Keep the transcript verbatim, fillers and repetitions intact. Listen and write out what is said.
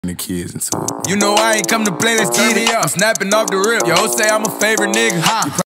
the kids into it. You know I ain't come to play, let's get it. I'm snapping off the rip. Yo, say I'm a favorite nigga.